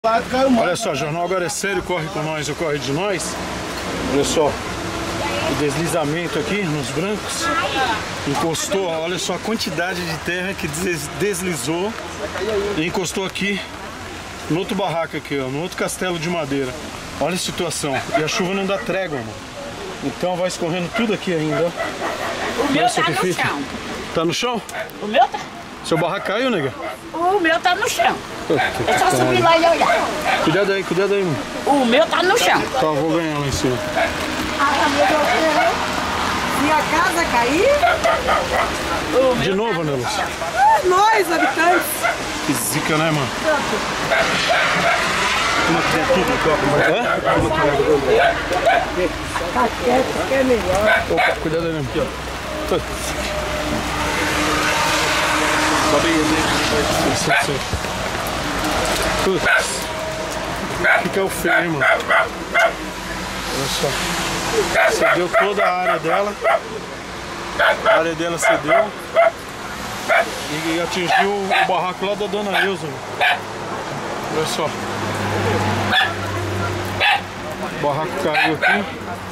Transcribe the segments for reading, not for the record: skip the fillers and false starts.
Olha só, Jornal Agora é Sério, corre com nós, o corre de nós. Olha só, o deslizamento aqui nos brancos. Encostou, olha só a quantidade de terra que deslizou e encostou aqui no outro barraco aqui, ó, no outro castelo de madeira. Olha a situação, e a chuva não dá trégua, mano. Então vai escorrendo tudo aqui ainda. O meu tá no chão. Tá no chão? O meu tá... Seu barraco caiu, nega? O meu tá no chão. É só subir lá e olhar. Cuidado aí, mano. O meu tá no chão. Tá, vou ganhar lá em cima. Se a casa cair... De novo, né, Lúcia? Nós, habitantes. Que zica, né, mano? Uma que tem aqui, Tá quieto, que é melhor. opa, cuidado aí mesmo. Aqui, ó. Sobe aí, putz. Fica o feio, mano. Olha só. Cedeu toda a área dela. A área dela cedeu. E atingiu o barraco lá da Dona Ilza. Olha só. O barraco caiu aqui.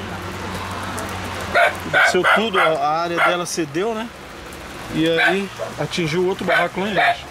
Desceu tudo, a área dela cedeu, né? E aí atingiu o outro barraco lá embaixo.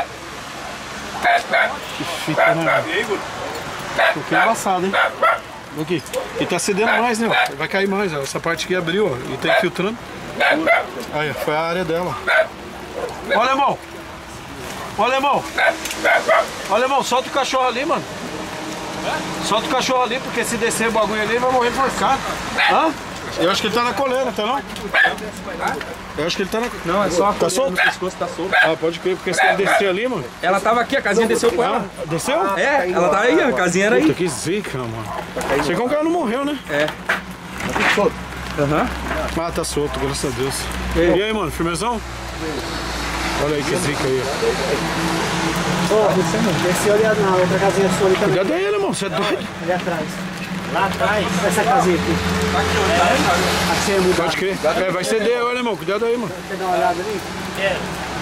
Que fita, né? Ficou embaçado, hein? Aqui. E tá cedendo mais, né? Vai cair mais, ó. Essa parte aqui abriu, ó. E tá infiltrando. Aí, foi a área dela. Ó, alemão! Ó, alemão! Ó, alemão, solta o cachorro ali, mano. Solta o cachorro ali, porque se descer o bagulho ali, ele vai morrer enforcado. Hã? Eu acho que ele tá na coleira, tá não? Eu acho que ele tá na... Não, é só a tá solto? no pescoço, tá solto. Ah, pode crer, porque se ele descer ali, mano... Ela tava aqui, a casinha desceu com ela. Desceu? É, ela tá aí, a casinha era Puta, aí. que zica, mano. Sei que o cara não morreu, né? É. Solto. Aham. Ah, tá solto, graças a Deus. E aí, mano, firmezão? Olha aí que zica aí, ó. Desce olha na outra casinha sua ali também. Cuidado aí, irmão, você é doido. Ali atrás. Lá atrás, essa casinha aqui. Aqui é muito. Pode crer. É, vai ceder, olha, irmão, cuidado aí, mano. Quer dar uma olhada ali? Quero.